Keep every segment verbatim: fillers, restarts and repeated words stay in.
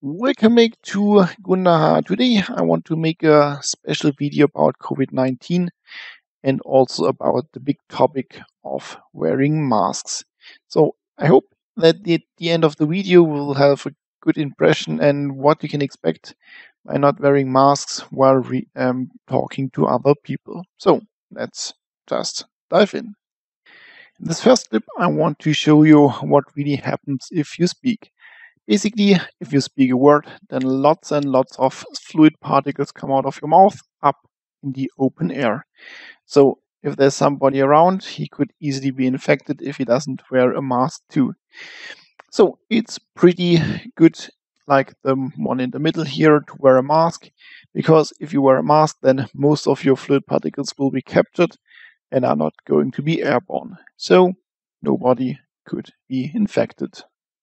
Welcome back to Gunnar. Today I want to make a special video about COVID nineteen and also about the big topic of wearing masks. So I hope that at the end of the video we'll have a good impression and what you can expect by not wearing masks while re- um, talking to other people. So let's just dive in. In this first clip I want to show you what really happens if you speak. Basically, if you speak a word, then lots and lots of fluid particles come out of your mouth up in the open air. So if there's somebody around, he could easily be infected if he doesn't wear a mask too. So it's pretty good, like the one in the middle here, to wear a mask, because if you wear a mask, then most of your fluid particles will be captured and are not going to be airborne. So nobody could be infected.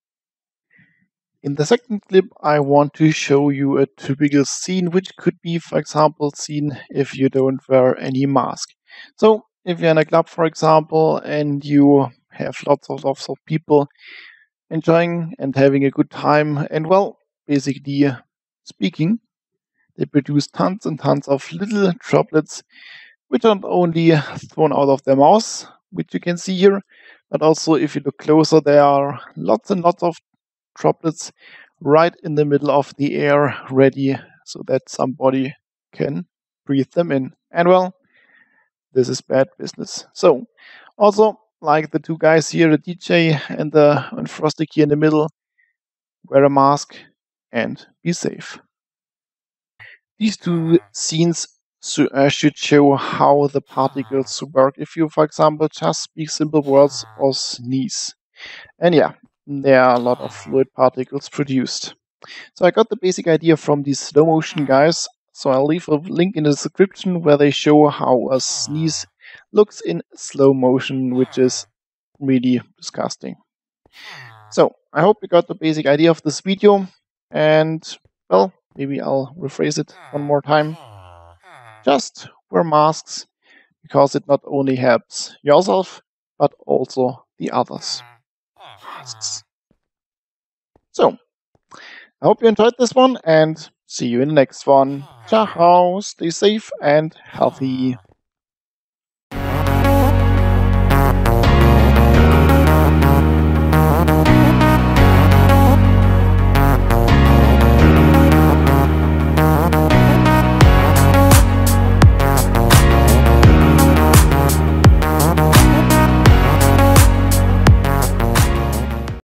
In the second clip, I want to show you a typical scene, which could be, for example, seen if you don't wear any mask. So, if you're in a club, for example, and you have lots of lots of people enjoying and having a good time, and well, basically uh, speaking, they produce tons and tons of little droplets, which are not only thrown out of their mouths, which you can see here, but also if you look closer, there are lots and lots of droplets right in the middle of the air, ready so that somebody can breathe them in. And well, this is bad business. So, also, like the two guys here, the D J and the and Frosty here in the middle, wear a mask and be safe. These two scenes so, uh, should show how the particles work if you, for example, just speak simple words or sneeze. And yeah, there are a lot of fluid particles produced. So I got the basic idea from these slow motion guys. So I'll leave a link in the description where they show how a sneeze looks in slow motion, which is really disgusting. So I hope you got the basic idea of this video, and well, maybe I'll rephrase it one more time. Just wear masks, because it not only helps yourself, but also the others. Masks. So, I hope you enjoyed this one and see you in the next one. Ciao, stay safe and healthy.